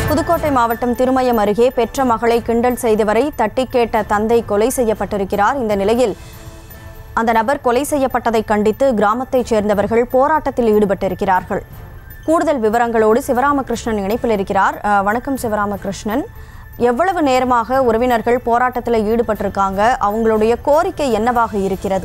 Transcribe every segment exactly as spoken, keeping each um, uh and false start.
புதுக்கோட்டை மாவட்டம் திருமயம் அருகே பெற்ற மகளை கிண்டல் செய்தவரை தட்டி கேட்ட தந்தை கொலை செய்யப்பட்டிருக்கிறார். இந்த நிலையில் அந்த நபர் கொலை செய்யப்பட்டதை கண்டித்து கிராமத்தைச் சேர்ந்தவர்கள் போராட்டத்தில் ஈடுபட்டிருக்கிறார்கள். கூடுதல் விவரங்களோடு சிவராமகிருஷ்ணன் இணைப்பில் இருக்கிறார். வணக்கம் சிவராமகிருஷ்ணன், எவ்வளவு நேரமாக உறவினர்கள் போராட்டத்தில் ஈடுபட்டிருக்காங்க? அவங்களுடைய கோரிக்கை என்னவாக இருக்கிறது?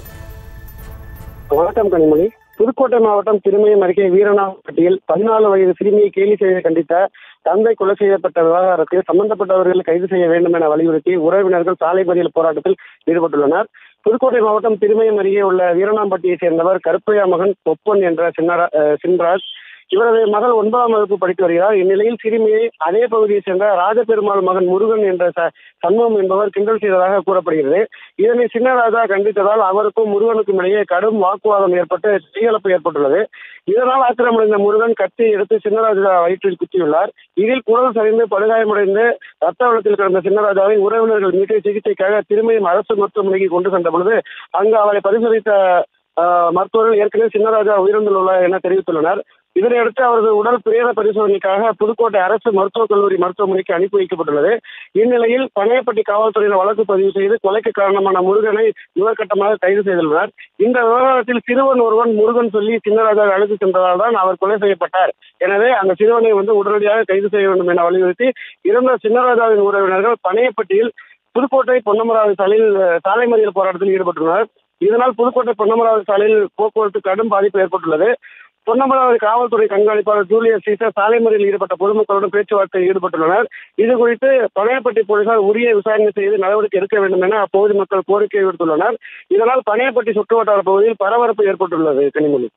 வணக்கம் கனிமொழி. புதுக்கோட்டை மாவட்டம் திருமயம் அருகே வீரனாம்பட்டியில் பதினாலு வயது சிறுமியை கேலி செய்ய கண்டித்த தந்தை கொலை செய்யப்பட்ட விவகாரத்தில் சம்பந்தப்பட்டவர்களை கைது செய்ய வேண்டும் என வலியுறுத்தி உறவினர்கள் சாலை மறியல் போராட்டத்தில் ஈடுபட்டுள்ளனர். புதுக்கோட்டை மாவட்டம் திருமயம் அருகே உள்ள வீரனாம்பட்டியை சேர்ந்தவர் கருப்பையா மகன் பொப்பன் என்ற சின்னரா சின்ராஜ். இவரது மகள் ஒன்பதாம் வகுப்பு படித்து வருகிறார். இந்நிலையில் சிறுமியை அதே பகுதியை சேர்ந்த ராஜபெருமாள் மகன் முருகன் என்ற சண்முகம் என்பவர் கிண்டல் செய்ததாக கூறப்படுகிறது. இதனை சின்னராஜா கண்டித்ததால் அவருக்கும் முருகனுக்கும் இடையே கடும் வாக்குவாதம் ஏற்பட்டு தீயலப்பு ஏற்பட்டுள்ளது. இதனால் ஆத்திரமடைந்த முருகன் கத்தியை எடுத்து சின்னராஜா வயிற்றில் குத்தியுள்ளார். இதில் குடல் சரிந்து படுகாயமடைந்து ரத்த வெள்ளத்தில் கிடந்த சின்னராஜாவை உறவினர்கள் மீட்டு சிகிச்சைக்காக திருமயம் அரசு மருத்துவமனைக்கு கொண்டு சென்ற பொழுது அங்கு அவரை பரிசோதித்த மருத்துவர்கள் ஏற்கனவே சின்னராஜா உயிரிழந்துள்ளார் என தெரிவித்துள்ளனர். இதனையடுத்து அவரது உடல் பிரேத பரிசோதனைக்காக புதுக்கோட்டை அரசு மருத்துவக் கல்லூரி மருத்துவமனைக்கு அனுப்பி வைக்கப்பட்டுள்ளது. இந்நிலையில் பனையப்பட்டி காவல்துறையினர் வழக்கு பதிவு செய்து கொலைக்கு காரணமான முருகனை முதற்கட்டமாக கைது செய்துள்ளனர். இந்த விவகாரத்தில் சிறுவன் ஒருவன் முருகன் சொல்லி சின்னராஜா அழைத்து சென்றதால் தான் அவர் கொலை செய்யப்பட்டார். எனவே அந்த சிறுவனை வந்து உடனடியாக கைது செய்ய வேண்டும் என வலியுறுத்தி இறந்த சின்னராஜாவின் உறவினர்கள் பனையப்பட்டியில் புதுக்கோட்டை பொன்னமராவதி சாலையில் சாலை மறியல் போராட்டத்தில் ஈடுபட்டுள்ளனர். இதனால் புதுக்கோட்டை பொன்னமராவதி சாலையில் போக்குவரத்து கடும் பாதிப்பு ஏற்பட்டுள்ளது. பொன்னமராவதி காவல்துறை கண்காணிப்பாளர் ஜூலியஸ் சீசர் சாலை மறியலில் ஈடுபட்ட பொதுமக்களுடன் பேச்சுவார்த்தையில் ஈடுபட்டுள்ளனர். இது குறித்து பனையப்பட்டி போலீசார் உரிய விசாரணை செய்து நடவடிக்கை எடுக்க வேண்டும் என அப்பகுதி மக்கள் கோரிக்கை விடுத்துள்ளனர். இதனால் பனையப்பட்டி சுற்றுவட்டார பகுதியில் பரபரப்பு ஏற்பட்டுள்ளது. கனிமொழி,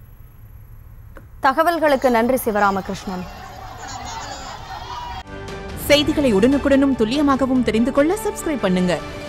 தகவல்களுக்கு நன்றி சிவராமகிருஷ்ணன். செய்திகளை உடனுக்குடனும் துல்லியமாகவும் தெரிந்து கொள்ள சப்ஸ்கிரைப் பண்ணுங்க.